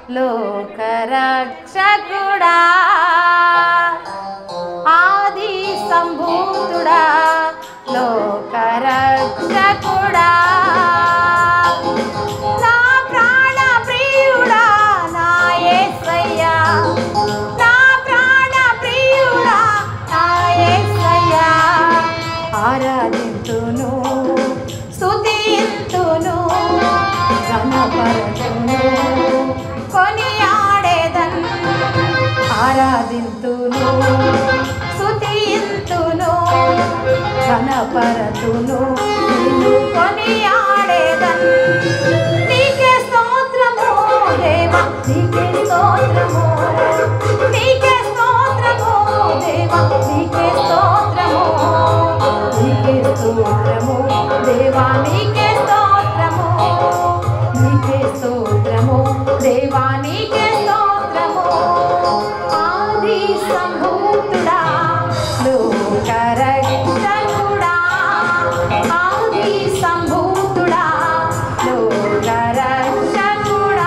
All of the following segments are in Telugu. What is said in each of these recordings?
లోకరక్షకుడా ఆది సంభూతుడా లోకరక్షకుడా నా ప్రాణ ప్రియుడా నా యేసయ్యా నా ప్రాణ ప్రియుడా నా యేసయ్యా ఆరాధింతును స్తుతింతును ఘనపరతును కొనియాడేదన్ ఆరాధింతును స్తుతింతును ఘనపరతును నిన్ను కొనియాడేదన్ నీకే స్తోత్రము దేవా నీకే స్తోత్రము నీకే స్తోత్రము దేవా నీకే స్తోత్రము నీకే స్తోత్రము దేవా నీకే స్తోత్రము నీకే స్తోత్రము దేవా నీకే స్తోత్రము ఆది సంభూతుడా లోకరక్షకుడా ఆది సంభూతుడా లోకరక్షకుడా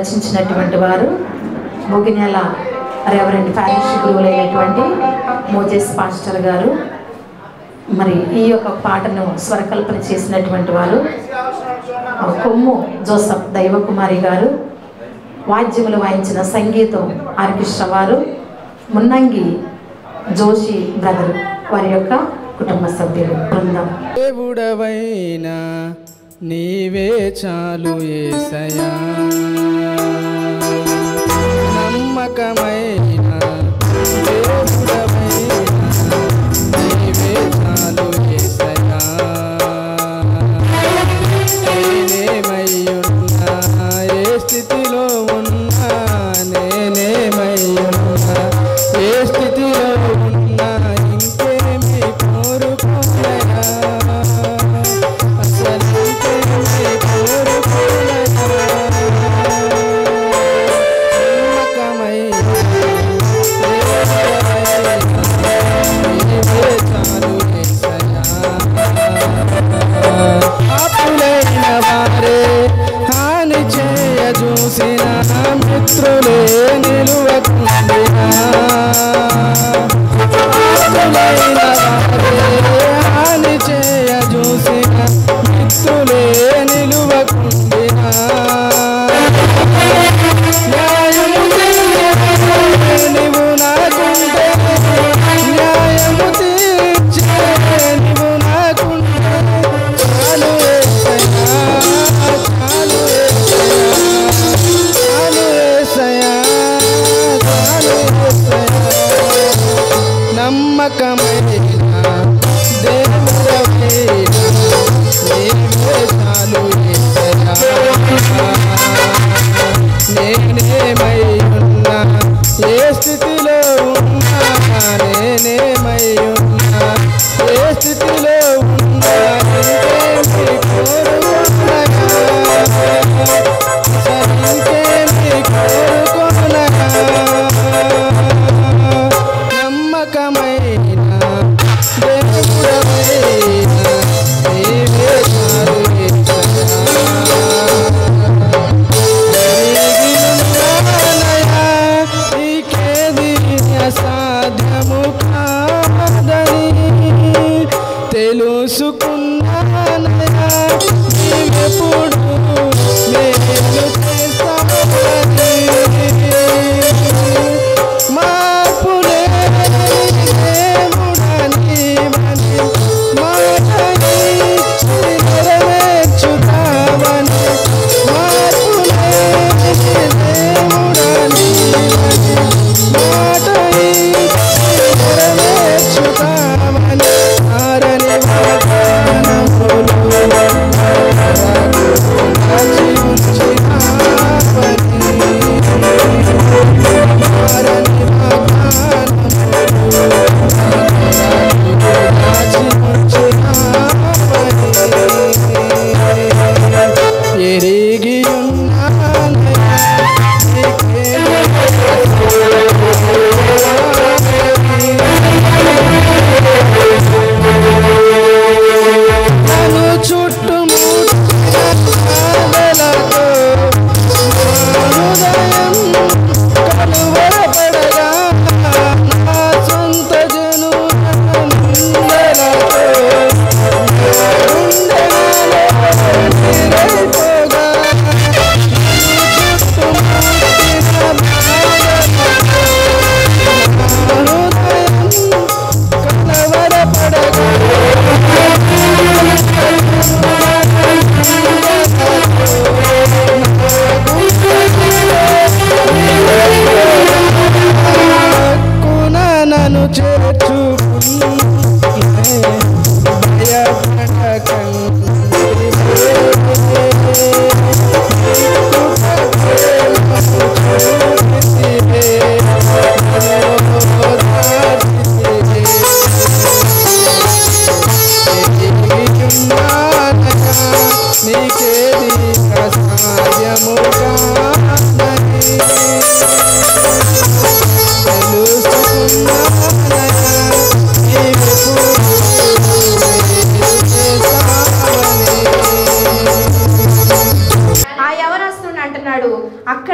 రచించినటువంటి వారు ముగినెల రెవరెండ్ ప్యారిష్ గురువులైనటువంటి మోజెస్ పాస్టర్ గారు. మరి ఈ యొక్క పాటను స్వరకల్పన చేసినటువంటి వారు కొమ్ము జోసఫ్ దైవకుమారి గారు. వాద్యములు వాయించిన సంగీతం ఆర్కెస్ట్రా వారు మున్నంగి జోషి బ్రదర్ వారి యొక్క కుటుంబ సభ్యులు బృందం. దేవుడవైనా నీవే చాలు యేసయ్యా, నమ్మకమైన దేవుడవైనా నీవే చాలు యేసయ్యా. నేనేమయ్యున్నా ఏ స్థితిలో ఉన్నా, నేనేమయ్యున్నా ఏ స్థితిలో ఉన్నా ఇంకేమి కోరుకోలేనా, అసలు ఇంకేమి కోరుకోలేనా.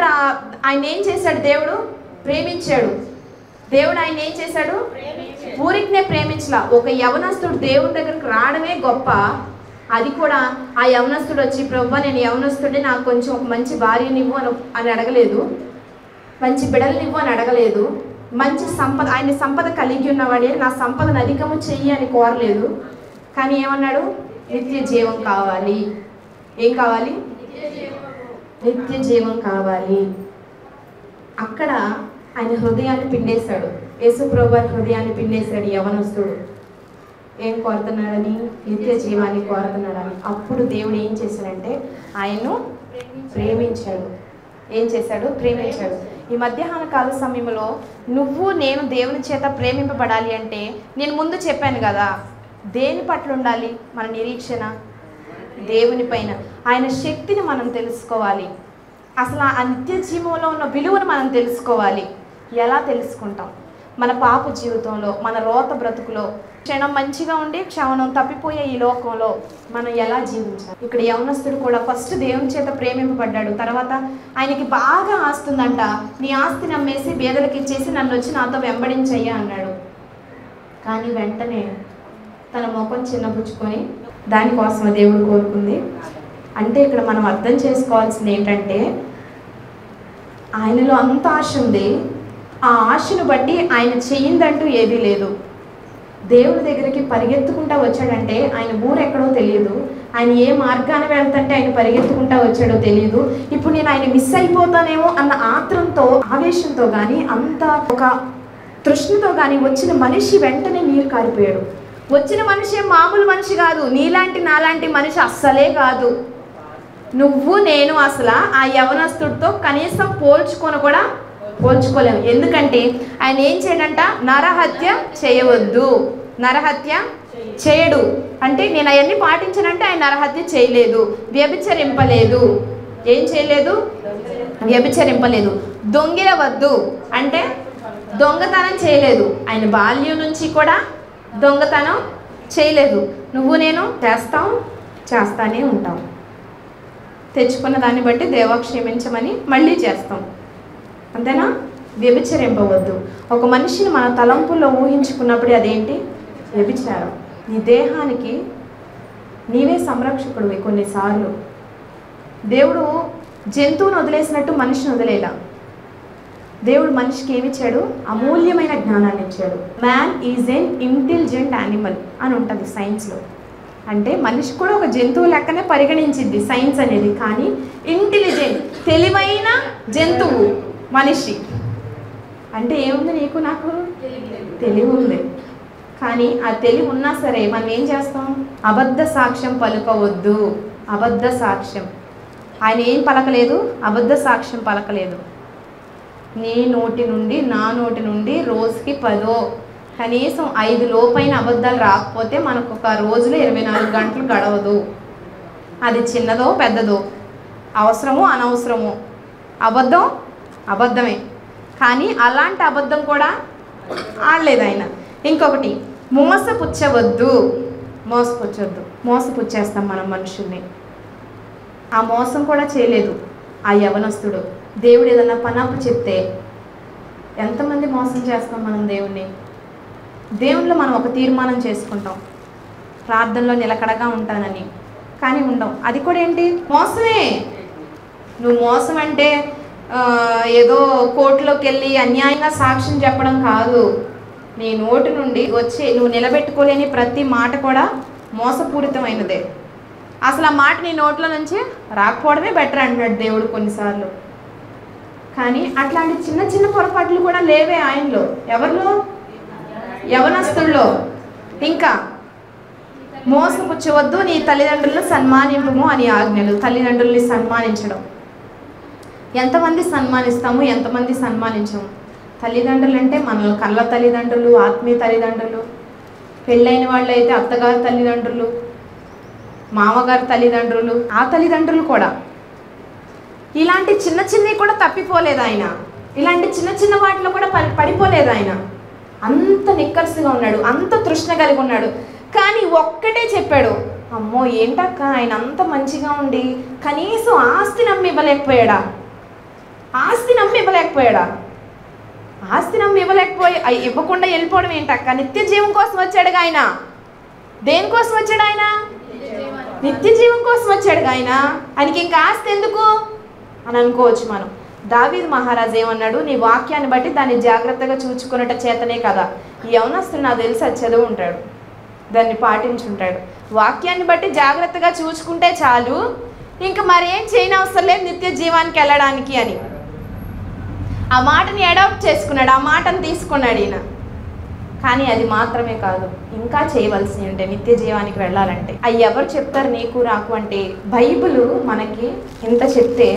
ఆయన ఏం చేశాడు? దేవుడు ప్రేమించాడు. దేవుడు ఆయన ఏం చేశాడు? ఊరికినే ప్రేమించలా. ఒక యవనస్తుడు దేవుడి దగ్గరకు రావడమే గొప్ప. అది కూడా ఆ యవనస్తుడు వచ్చి, ప్రభువా నేను యవనస్తుడే, నాకు కొంచెం ఒక మంచి భార్యనివ్వు అని అడగలేదు, మంచి బిడ్డలనివ్వు అని అడగలేదు, మంచి సంపద, ఆయన సంపద కలిగి ఉన్నవాడే, నా సంపదను అధికము చెయ్యి అని కోరలేదు. కానీ ఏమన్నాడు? నిత్య జీవం కావాలి. ఏం కావాలి? నిత్య జీవం కావాలి. అక్కడ ఆయన హృదయాన్ని పిండేశాడు. యేసు ప్రభువు హృదయాన్ని పిండేశాడు యవనస్తుడు. ఏం కోరుతున్నాడని? నిత్య జీవాన్ని కోరుతున్నాడని. అప్పుడు దేవుడు ఏం చేశాడంటే ఆయన్ను ప్రేమించాడు. ఏం చేశాడు? ప్రేమించాడు. ఈ మధ్యాహ్న కాల సమయంలో నువ్వు నేను దేవుని చేత ప్రేమింపబడాలి అంటే నేను ముందు చెప్పాను కదా, దేని పట్ల ఉండాలి మన నిరీక్షణ? దేవుని పైన. ఆయన శక్తిని మనం తెలుసుకోవాలి. అసలు ఆ నిత్య జీవంలో ఉన్న విలువను మనం తెలుసుకోవాలి. ఎలా తెలుసుకుంటాం? మన పాప జీవితంలో, మన రోత బ్రతుకులో, క్షణం మంచిగా ఉండి క్షణం తప్పిపోయే ఈ లోకంలో మనం ఎలా జీవించాలి? ఇక్కడ యవనస్తుడు కూడా ఫస్ట్ దేవుని చేత ప్రేమింపబడ్డాడు. తర్వాత ఆయనకి బాగా ఆస్తుందంట. నీ ఆస్తిని అమ్మేసి బేదలకు ఇచ్చేసి నన్ను వచ్చి నాతో వెంబడించయ్యా అన్నాడు. కానీ వెంటనే తన ముఖం చిన్నపుచ్చుకొని, దానికోసం దేవుడు కోరుకుంది. అంటే ఇక్కడ మనం అర్థం చేసుకోవాల్సింది ఏంటంటే, ఆయనలో అంత ఆశ ఉంది. ఆ ఆశను బట్టి ఆయన చెయ్యిందంటూ ఏదీ లేదు. దేవుడి దగ్గరికి పరిగెత్తుకుంటా వచ్చాడంటే ఆయన ఊరెక్కడో తెలియదు, ఆయన ఏ మార్గాన వెళ్తుంటే ఆయన పరిగెత్తుకుంటా వచ్చాడో తెలియదు. ఇప్పుడు నేను ఆయన మిస్ అయిపోతానేమో అన్న ఆత్రంతో, ఆవేశంతో కానీ, అంత ఒక తృష్ణతో కానీ వచ్చిన మనిషి వెంటనే నీరు కారిపోయాడు. వచ్చిన మనిషి మామూలు మనిషి కాదు, నీలాంటి నాలాంటి మనిషి అస్సలే కాదు. నువ్వు నేను అసలు ఆ యవనస్తుడితో కనీసం పోల్చుకోలేము. ఎందుకంటే ఆయన ఏం చేయడంట? నరహత్య చేయవద్దు. నరహత్య చేయడు అంటే నేను అవన్నీ పాటించనంటే ఆయన నరహత్య చేయలేదు, వ్యభిచరింపలేదు. ఏం చేయలేదు? వ్యభిచరింపలేదు. దొంగిలవద్దు అంటే దొంగతనం చేయలేదు. ఆయన బాల్యం నుంచి కూడా దొంగతనం చేయలేదు. నువ్వు నేను చేస్తానే ఉంటాం. తెచ్చుకున్న దాన్ని బట్టి దేవా క్షమించమని మళ్ళీ చేస్తాం. అంతేనా? వ్యభిచరింపవద్దు. ఒక మనిషిని మన తలంపుల్లో ఊహించుకున్నప్పుడు అదేంటి? వ్యభిచారం. నీ దేహానికి నీవే సంరక్షకుడివి. కొన్నిసార్లు దేవుడు జంతువును వదిలేసినట్టు మనిషిని వదిలేలా. దేవుడు మనిషికి ఏమిచ్చాడు? అమూల్యమైన జ్ఞానాన్ని ఇచ్చాడు. Man is an intelligent animal అని ఉంటుంది సైన్స్లో. అంటే మనిషి కూడా ఒక జంతువు లెక్కనే పరిగణించింది సైన్స్ అనేది. కానీ ఇంటెలిజెంట్, తెలివైన జంతువు మనిషి. అంటే ఏముంది? నీకు నాకు తెలివి ఉంది. కానీ ఆ తెలివి ఉన్నా సరే మనం ఏం చేస్తాం? అబద్ధ సాక్ష్యం పలుకవద్దు. అబద్ధ సాక్ష్యం. ఆయన ఏం పలకలేదు? అబద్ధ సాక్ష్యం పలకలేదు. నీ నోటి నుండి నా నోటి నుండి రోజుకి 10 కనీసం 5 లోపైన అబద్ధాలు రాకపోతే మనకు ఒక రోజులో 24 గంటలు గడవదు. అది చిన్నదో పెద్దదో, అవసరమో అనవసరమో, అబద్ధమే. కానీ అలాంటి అబద్ధం కూడా ఆడలేదు ఆయన. ఇంకొకటి, మోసపుచ్చవద్దు. మోసపుచ్చేస్తాం మనం మనుషుల్ని. ఆ మోసం కూడా చేయలేదు ఆ యవనస్తుడు. దేవుడు ఏదన్నా పనప్పు చెప్తే ఎంతమంది మోసం చేస్తాం మనం దేవుణ్ణి? దేవునిలో మనం ఒక తీర్మానం చేసుకుంటాం, ప్రార్థనలో నిలకడగా ఉంటానని. కానీ ఉండం. అది కూడా ఏంటి? మోసమే. నువ్వు మోసం అంటే ఏదో కోర్టులోకి వెళ్ళి అన్యాయంగా సాక్ష్యం చెప్పడం కాదు. నీ నోటి నుండి వచ్చి నువ్వు నిలబెట్టుకోలేని ప్రతి మాట కూడా మోసపూరితమైనదే. అసలు ఆ మాట నీ నోట్లో నుంచి రాకపోవడమే బెటర్ అంటున్నాడు దేవుడు కొన్నిసార్లు. కానీ అట్లాంటి చిన్న చిన్న పొరపాట్లు కూడా లేవే ఆయనలో. ఎవరిలో? యవనస్తుల్లో. ఇంకా మోసపుచ్చవద్దు, నీ తల్లిదండ్రులను సన్మానింపము అని ఆజ్ఞలు. తల్లిదండ్రుల్ని సన్మానించడం. ఎంతమంది సన్మానిస్తాము, ఎంతమంది సన్మానించము? తల్లిదండ్రులు అంటే మన కళ్ళ తల్లిదండ్రులు, ఆత్మీయ తల్లిదండ్రులు. పెళ్ళైన వాళ్ళు అయితే అత్తగారు తల్లిదండ్రులు, మామగారు తల్లిదండ్రులు, ఆ తల్లిదండ్రులు కూడా. ఇలాంటి చిన్న చిన్నవి కూడా తప్పిపోలేదు ఆయన. ఇలాంటి చిన్న చిన్న వాటిలో కూడా పడిపోలేదు ఆయన. అంత నిక్కర్సుగా ఉన్నాడు, అంత తృష్ణ కలిగి ఉన్నాడు. కానీ ఒక్కటే చెప్పాడు, అమ్మో ఏంటక్క ఆయన అంత మంచిగా ఉండి కనీసం ఆస్తి నమ్మి ఇవ్వలేకపోయాడా? ఇవ్వలేకపోయాడా? ఆస్తిని అమ్మి ఇవ్వకుండా వెళ్ళిపోవడం ఏంటక్క? నిత్య జీవం కోసం వచ్చాడుగా ఆయన. దేనికోసం వచ్చాడు ఆయన? నిత్య జీవం కోసం వచ్చాడుగా ఆయన. ఆయనకి ఇంకా ఆస్తి ఎందుకు అని అనుకోవచ్చు మనం. దావీదు మహారాజు ఏమన్నాడు? నీ వాక్యాన్ని బట్టి దాన్ని జాగ్రత్తగా చూచుకున్నట చేతనే కదా. ఈ యవనస్తుడు నాకు తెలిసి అది చదువు ఉంటాడు, దాన్ని పాటించుంటాడు. వాక్యాన్ని బట్టి జాగ్రత్తగా చూసుకుంటే చాలు, ఇంకా మరేం చేయనవసరం లేదు నిత్య జీవానికి వెళ్ళడానికి అని ఆ మాటని అడాప్ట్ చేసుకున్నాడు, ఆ మాటను తీసుకున్నాడు ఈయన. కానీ అది మాత్రమే కాదు, ఇంకా చేయవలసి ఉంటే నిత్య జీవానికి వెళ్ళాలంటే అవి ఎవరు చెప్తారు నీకు నాకు అంటే? బైబిల్ మనకి ఇంత చెప్తే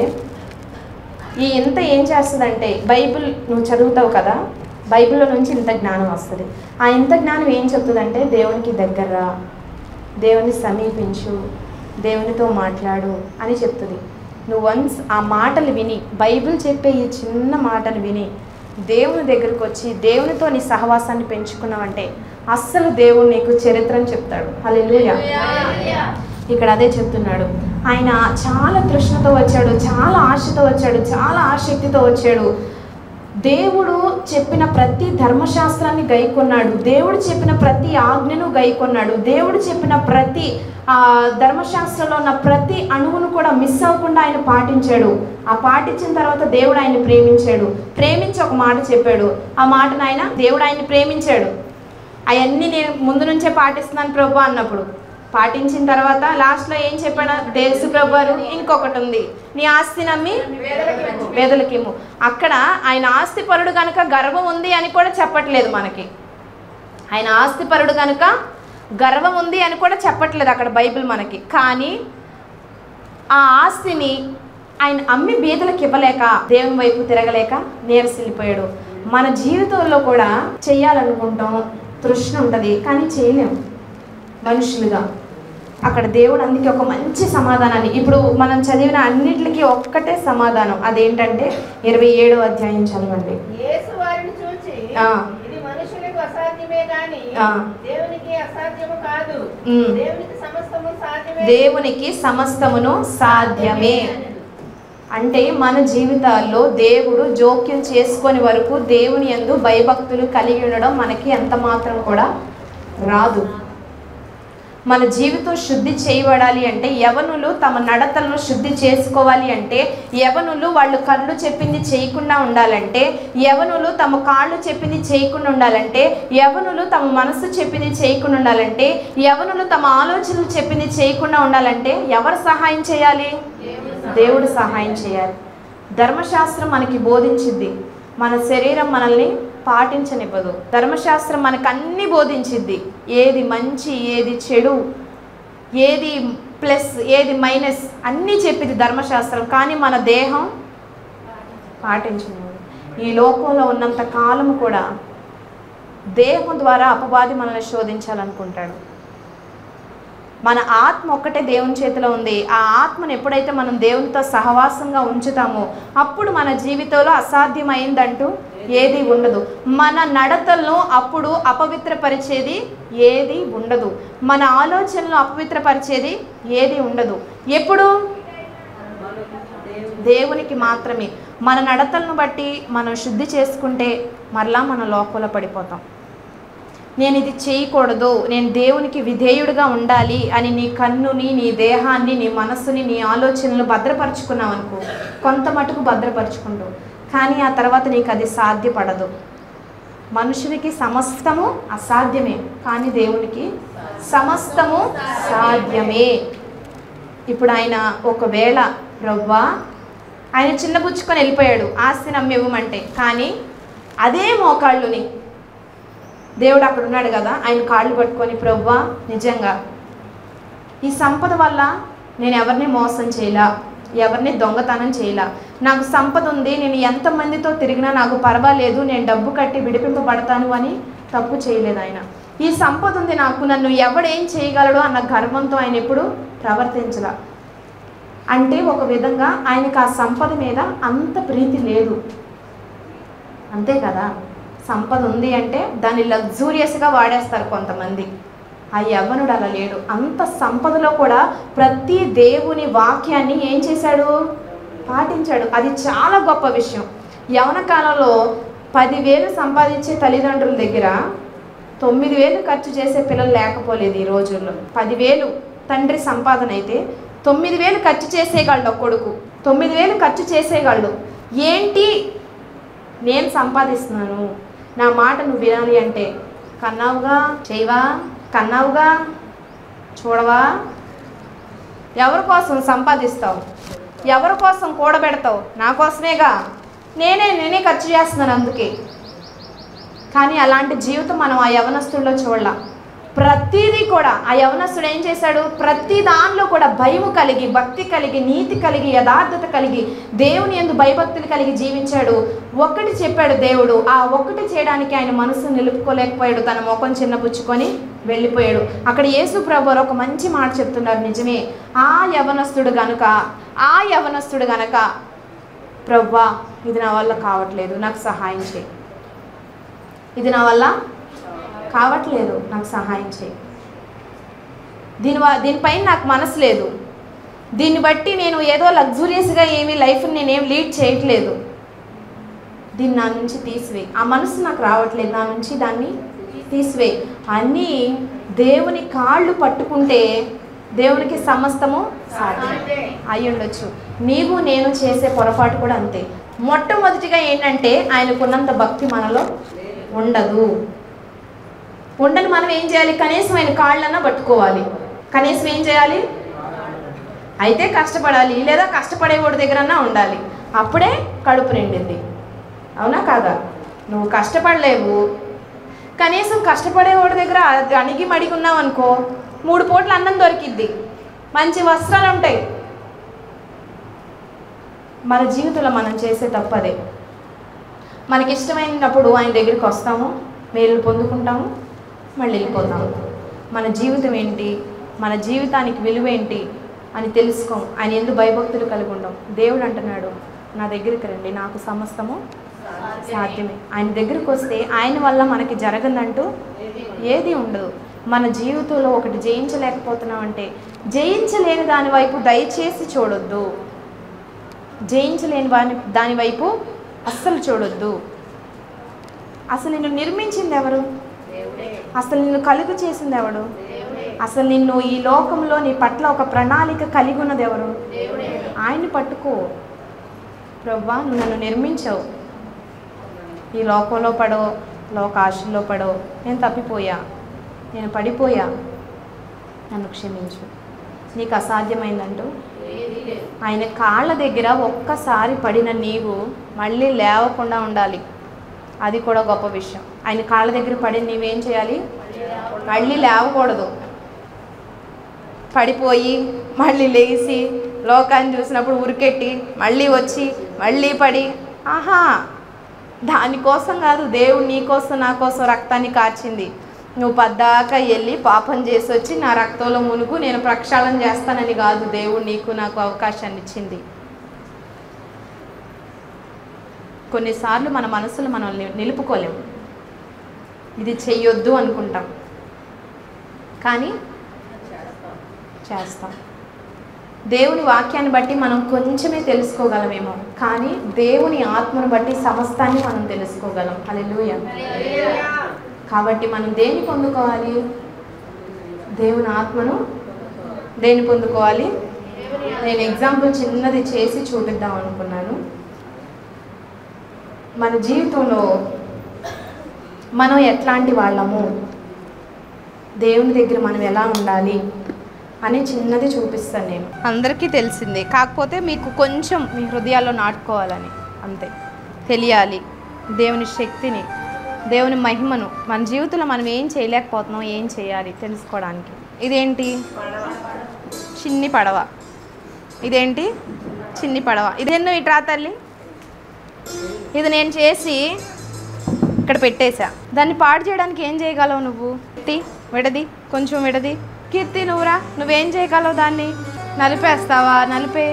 ఈ ఇంత ఏం చేస్తుందంటే, బైబిల్ నువ్వు చదువుతావు కదా, బైబిల్లో నుంచి ఇంత జ్ఞానం వస్తుంది. ఆ ఇంత జ్ఞానం ఏం చెప్తుందంటే, దేవునికి దగ్గర, దేవుని సమీపించు, దేవునితో మాట్లాడు అని చెప్తుంది. నువ్వు వన్స్ ఆ మాటలు విని, బైబిల్ చెప్పే ఈ చిన్న మాటలు విని దేవుని దగ్గరకు వచ్చి దేవునితో నీ సహవాసాన్ని పెంచుకున్నావంటే అస్సలు దేవుడు నీకు చరిత్రను చెప్తాడు. హల్లెలూయా. ఇక్కడ అదే చెప్తున్నాడు. ఆయన చాలా తృష్ణతో వచ్చాడు, చాలా ఆశతో వచ్చాడు, చాలా ఆసక్తితో వచ్చాడు. దేవుడు చెప్పిన ప్రతి ధర్మశాస్త్రాన్ని గైకొన్నాడు, దేవుడు చెప్పిన ప్రతి ఆజ్ఞను గైకొన్నాడు, దేవుడు చెప్పిన ప్రతి ధర్మశాస్త్రంలో ఉన్న ప్రతి అణువును కూడా మిస్ అవ్వకుండా ఆయన పాటించాడు. ఆ పాటించిన తర్వాత దేవుడు ఆయన్ని ప్రేమించాడు. ప్రేమించి ఒక మాట చెప్పాడు. ఆ మాటను ఆయన దేవుడు ఆయన్ని ప్రేమించాడు. అవన్నీ నేను ముందు నుంచే పాటిస్తున్నాను ప్రభు అన్నప్పుడు పాటించిన తర్వాత లాస్ట్లో ఏం చెప్పాడు దేశ ప్రభు గారు? ఇంకొకటి ఉంది, నీ ఆస్తి నమ్మి పేదలకిమ్ము. అక్కడ ఆయన ఆస్తిపరుడు కనుక గర్వం ఉంది అని కూడా చెప్పట్లేదు మనకి. ఆయన ఆస్తిపరుడు కనుక గర్వం ఉంది అని కూడా చెప్పట్లేదు అక్కడ బైబిల్ మనకి. కానీ ఆ ఆస్తిని ఆయన అమ్మి బీదలకు ఇవ్వలేక, దేవుని వైపు తిరగలేక నీరసిల్లిపోయాడు. మన జీవితంలో కూడా చెయ్యాలనుకుంటాం, తృష్ణ ఉంటుంది, కానీ చేయలేము మనుషులుగా. అక్కడ దేవుడు అందుకే ఒక మంచి సమాధానాన్ని, ఇప్పుడు మనం చదివిన అన్నిటికీ ఒక్కటే సమాధానం. అదేంటంటే 27వ అధ్యాయం చదవండి. యేసు వారిని చూచి, ఇది మనుషులకు అసాధ్యమే గాని దేవునికి అసాధ్యము కాదు. దేవునికి సమస్తము సాధ్యమే. దేవునికి సమస్తమును సాధ్యమే. అంటే మన జీవితాల్లో దేవుడు జోక్యం చేసుకొని వరకు దేవుని యందు భయభక్తులు కలిగి ఉండడం మనకి ఎంత మాత్రం కూడా రాదు. మన జీవితం శుద్ధి చేయబడాలి అంటే, యవనులు తమ నడతలను శుద్ధి చేసుకోవాలి అంటే, యవనులు వాళ్ళు కళ్ళు చెప్పింది చేయకుండా ఉండాలంటే, యవనులు తమ కాళ్ళు చెప్పింది చేయకుండా ఉండాలంటే, యవనులు తమ మనసు చెప్పింది చేయకుండా ఉండాలంటే, యవనులు తమ ఆలోచనలు చెప్పింది చేయకుండా ఉండాలంటే ఎవరు సహాయం చేయాలి? దేవుడు సహాయం చేయాలి. ధర్మశాస్త్రం మనకి బోధించింది, మన శరీరం మనల్ని పాటించనివ్వదు. ధర్మశాస్త్రం మనకు అన్నీ బోధించిద్ది, ఏది మంచి ఏది చెడు, ఏది ప్లస్ ఏది మైనస్ అన్నీ చెప్పింది ధర్మశాస్త్రం. కానీ మన దేహం పాటించనివ్వదు. ఈ లోకంలో ఉన్నంత కాలం కూడా దేహం ద్వారా అపవాది మనల్ని శోధించాలనుకుంటాడు. మన ఆత్మ ఒక్కటే దేవుని చేతిలో ఉంది. ఆ ఆత్మను ఎప్పుడైతే మనం దేవునితో సహవాసంగా ఉంచుతామో అప్పుడు మన జీవితంలో అసాధ్యమైందంటూ ఏది ఉండదు. మన నడతలను అప్పుడు అపవిత్రపరిచేది ఏది ఉండదు. మన ఆలోచనలు అపవిత్రపరిచేది ఏది ఉండదు. ఎప్పుడు? దేవునికి మాత్రమే. మన నడతలను బట్టి మనం శుద్ధి చేసుకుంటే మరలా మన లోకంలో పడిపోతాం. నేను ఇది చేయకూడదు, నేను దేవునికి విధేయుడిగా ఉండాలి అని నీ కన్నుని, నీ దేహాన్ని, నీ మనస్సుని, నీ ఆలోచనలు భద్రపరుచుకున్నావు అనుకో, కొంత మటుకు భద్రపరుచుకుంటావు. కానీ ఆ తర్వాత నీకు అది సాధ్యపడదు. మనుషునికి సమస్తము అసాధ్యమే, కానీ దేవునికి సమస్తము సాధ్యమే. ఇప్పుడు ఆయన ఒకవేళ రవ్వా ఆయన చిన్నబుచ్చుకొని వెళ్ళిపోయాడు ఆస్తిని అమ్మి ఇవ్వమంటే, కానీ అదే మోకాళ్ళుని దేవుడు అక్కడ ఉన్నాడు కదా, ఆయన కాళ్ళు పట్టుకొని ప్రభువా నిజంగా ఈ సంపద వల్ల నేను ఎవరిని మోసం చేయలా, ఎవరిని దొంగతనం చేయలా, నాకు సంపద ఉంది, నేను ఎంతమందితో తిరిగినా నాకు పర్వాలేదు, నేను డబ్బు కట్టి విడిపింపబడతాను అని తప్పు చేయలేదు ఆయన. ఈ సంపద ఉంది నాకు, నన్ను ఎవడేం చేయగలడు అన్న గర్వంతో ఆయన ఎప్పుడు ప్రవర్తించలా. అంటే ఒక విధంగా ఆయనకు ఆ సంపద మీద అంత ప్రీతి లేదు, అంతే కదా. సంపద ఉంది అంటే దాన్ని లగ్జూరియస్గా వాడేస్తారు కొంతమంది. ఆ యవ్వనుడు అలా లేడు. అంత సంపదలో కూడా ప్రతి దేవుని వాక్యాన్ని ఏం చేశాడు? పాటించాడు. అది చాలా గొప్ప విషయం. యవన కాలంలో 10,000 సంపాదించే తల్లిదండ్రుల దగ్గర 9,000 ఖర్చు చేసే పిల్లలు లేకపోలేదు ఈ రోజుల్లో. 10,000 తండ్రి సంపాదన అయితే 9,000 ఖర్చు చేసేయగలడు ఒక కొడుకు. 9,000 ఖర్చు చేసేయగలడు. ఏంటి నేను సంపాదిస్తున్నాను, నా మాట నువ్వు వినాలి అంటే కన్నావుగా, చేయవా, కన్నావుగా, చూడవా? ఎవరి కోసం సంపాదిస్తావు? ఎవరి కోసం కూడబెడతావు? నా కోసమేగా, నేనే ఖర్చు చేస్తున్నాను అందుకే. కానీ అలాంటి జీవితం మనం ఆ యవనస్తుల్లో చూడలా. ప్రతిదీ కూడా ఆ యవనస్తుడు ఏం చేశాడు? ప్రతి దానిలో కూడా భయము కలిగి, భక్తి కలిగి, నీతి కలిగి, యథార్థత కలిగి, దేవుని యందు భయభక్తులు కలిగి జీవించాడు. ఒక్కటి చెప్పాడు దేవుడు, ఆ ఒక్కటి చేయడానికి ఆయన మనసు నిలుపుకోలేకపోయాడు. తన ముఖం చిన్నపుచ్చుకొని వెళ్ళిపోయాడు. అక్కడ యేసు ప్రభువారు ఒక మంచి మాట చెప్తున్నారు. నిజమే, ఆ యవనస్తుడు గనక ప్రభువా ఇది నా వల్ల కావట్లేదు, నాకు సహాయం చేయి, ఇది నా వల్ల కావట్లేదు, నాకు సహాయం చేయి, దీనిపైన నాకు మనసు లేదు, దీన్ని బట్టి నేను ఏదో లగ్జూరియస్గా ఏమీ లైఫ్ని నేనేం లీడ్ చేయట్లేదు, దీన్ని నా నుంచి తీసివేయి, ఆ మనసు నాకు రావట్లేదు, నా నుంచి దాన్ని తీసివేయి అని దేవుని కాళ్ళు పట్టుకుంటే దేవునికి సమస్తము సాధ్యం అయి ఉండొచ్చు. నీవు నేను చేసే పొరపాటు కూడా అంతే. మొట్టమొదటిగా ఏంటంటే ఆయనకున్నంత భక్తి మనలో ఉండని మనం ఏం చేయాలి? కనీసం ఆయన కాళ్ళన్నా పట్టుకోవాలి. కనీసం ఏం చేయాలి? అయితే కష్టపడాలి, లేదా కష్టపడేవాడి దగ్గరన్నా ఉండాలి. అప్పుడే కడుపు నిండింది. అవునా కాదా? నువ్వు కష్టపడలేవు, కనీసం కష్టపడేవాడి దగ్గర అణిగి మడిగి ఉన్నావు అనుకో, 3 పూట్ల అన్నం దొరికిద్ది, మంచి వస్త్రాలు ఉంటాయి. మన జీవితంలో మనం చేసే తప్పదే. మనకి ఇష్టమైనప్పుడు ఆయన దగ్గరికి వస్తాము, మేలు పొందుకుంటాము, మళ్ళీ వెళ్ళిపోతాము. మన జీవితం ఏంటి, మన జీవితానికి విలువ ఏంటి అని తెలుసుకోం. ఆయన ఎందుకు భయభక్తులు కలిగి ఉండం. దేవుడు అంటున్నాడు, నా దగ్గరికి రండి, నాకు సమస్తము సాధ్యమే. ఆయన దగ్గరికి వస్తే ఆయన వల్ల మనకి జరగదంటూ ఏది ఉండదు. మన జీవితంలో ఒకటి జయించలేకపోతున్నాం అంటే జయించలేని దాని వైపు దయచేసి చూడొద్దు. జయించలేని దాని వైపు అస్సలు చూడొద్దు. అసలు నిన్ను నిర్మించింది ఎవరు? అసలు నిన్ను కలుగు చేసింది ఎవడు? అసలు నిన్ను ఈ లోకంలో నీ పట్ల ఒక ప్రణాళిక కలిగి ఉన్నది ఎవరు? ఆయన్ని పట్టుకో. ప్రభువా నువ్వు నన్ను నిర్మించావు, ఈ లోకంలో పడో, లోక ఆశల్లో పడో, నేను తప్పిపోయా, నేను పడిపోయా, నన్ను క్షమించు. నీకు అసాధ్యమైందంటూ ఆయన కాళ్ళ దగ్గర ఒక్కసారి పడిన నీవు మళ్ళీ లేవకుండా ఉండాలి. అది కూడా గొప్ప విషయం. ఆయన కాళ్ళ దగ్గర పడిన నీవేం చేయాలి? మళ్ళీ లేవకూడదు. పడిపోయి మళ్ళీ లేచి లోకాన్ని చూసినప్పుడు ఉరికెట్టి మళ్ళీ వచ్చి మళ్ళీ పడి, ఆహా, దానికోసం కాదు. దేవుడు నీ కోసం నా కోసం రక్తాన్ని కార్చింది. నువ్వు పద్దాకా వెళ్ళి పాపం చేసి వచ్చి నా రక్తంలో మునుగు, నేను ప్రక్షాళన చేస్తానని కాదు దేవుడు నీకు నాకు అవకాశాన్ని ఇచ్చింది. కొన్నిసార్లు మన మనసులు మనం నిలుపుకోలేము. ఇది చెయ్యొద్దు అనుకుంటాం, కానీ చేస్తాం. దేవుని వాక్యాన్ని బట్టి మనం కొంచెమే తెలుసుకోగలమేమో, కానీ దేవుని ఆత్మను బట్టి సమస్తాన్ని మనం తెలుసుకోగలం. హల్లెలూయా. కాబట్టి మనం దేన్ని పొందుకోవాలి? దేవుని ఆత్మను దేన్ని పొందుకోవాలి? నేను ఎగ్జాంపుల్ చిన్నది చేసి చూపిద్దాం అనుకున్నాను. మన జీవితంలో మనం ఎట్లాంటి వాళ్ళము, దేవుని దగ్గర మనం ఎలా ఉండాలి అని చిన్నది చూపిస్తాను నేను. అందరికీ తెలిసిందే, కాకపోతే మీకు కొంచెం మీ హృదయాల్లో నాటుకోవాలని అంతే. తెలియాలి దేవుని శక్తిని, దేవుని మహిమను. మన జీవితంలో మనం ఏం చేయలేకపోతున్నాం, ఏం చేయాలి తెలుసుకోవడానికి. ఇదేంటి? చిన్ని పడవ. ఇదేంటి? చిన్ని పడవ. ఇదేందో ఇట్రా తల్లి, ఇది నేను చేసి ఇక్కడ పెట్టేశా. దాన్ని పాడు చేయడానికి ఏం చేయగలవు నువ్వు? విడది, కొంచెం విడది. కీర్తి నువ్వురా, నువ్వేం చేయగలవు? దాన్ని నలిపేస్తావా? నలిపే.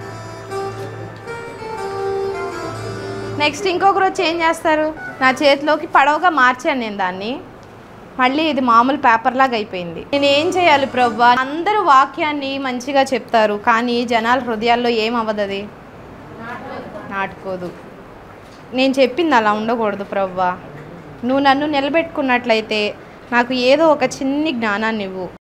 నెక్స్ట్ ఇంకొకరు వచ్చి ఏం చేస్తారు? నా చేతిలోకి పడవగా మార్చాను నేను దాన్ని, మళ్ళీ ఇది మామూలు పేపర్ లాగా అయిపోయింది. నేను ఏం చేయాలి ప్రభువా? అందరూ వాక్యాన్ని మంచిగా చెప్తారు, కానీ జనాల హృదయాల్లో ఏం అవ్వదు, అది నాటుకోదు. నేను చెప్పింది అలా ఉండకూడదు ప్రభువా. నువ్వు నన్ను నిలబెట్టుకున్నట్లయితే నాకు ఏదో ఒక చిన్ని జ్ఞానాన్ని ఇవ్వు.